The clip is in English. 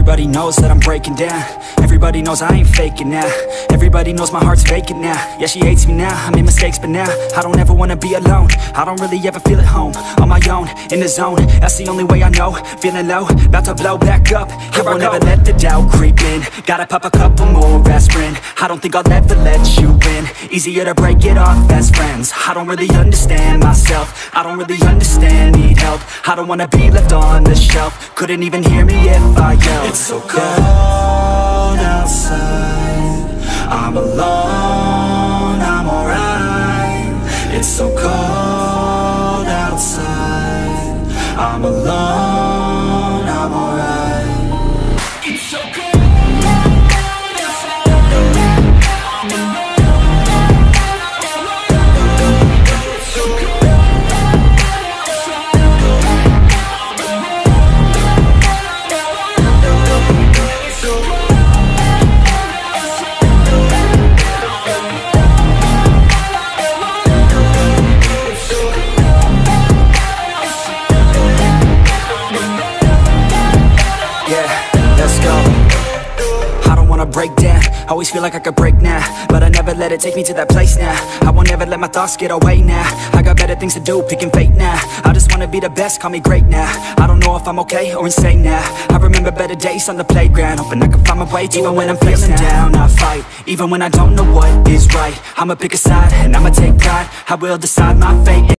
Everybody knows that I'm breaking down. Everybody knows I ain't faking now. Everybody knows my heart's vacant now. Yeah, she hates me now, I made mistakes, but now I don't ever wanna be alone. I don't really ever feel at home. On my own, in the zone, that's the only way I know. Feeling low, about to blow back up. Here I won't ever let the doubt creep in. Gotta pop a couple more aspirin. I don't think I'll ever let you in. Easier to break it off as friends. I don't really understand myself. I don't really understand, need help. I don't wanna be left on the shelf. Couldn't even hear me if I yelled. It's so cold outside, I'm alone, I'm alright. It's so cold outside, I'm alone, I'm alright. It's so cold. Break down, always feel like I could break now, but I never let it take me to that place now. I won't ever let my thoughts get away now. I got better things to do, picking fate now. I just wanna be the best, call me great now. I don't know if I'm okay or insane now. I remember better days on the playground, hoping I can find my way. Even when I'm feeling down, I fight. Even when I don't know what is right, I'ma pick a side and I'ma take pride. I will decide my fate.